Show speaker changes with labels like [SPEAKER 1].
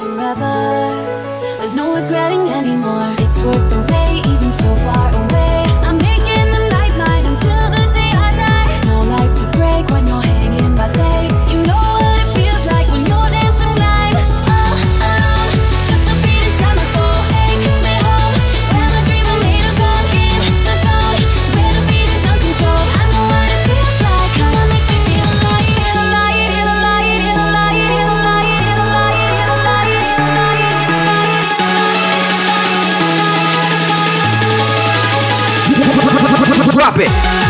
[SPEAKER 1] forever. There's no regretting anymore. It's worth the wait, even so far away. I'm making the night mine until the day I die. No light to break when you're hanging by fate. You know what it feels like when you're dancing blind. Oh, oh, just a beat inside my soul. Take me home, where my dreams are made of gold. In the zone, where the beat is uncontrolled. I know what it feels like. Come on, make me feel alive. Feel alive, feel alive, feel alive, feel alive, feel alive, feel alive, feel alive, feel alive.
[SPEAKER 2] Drop it.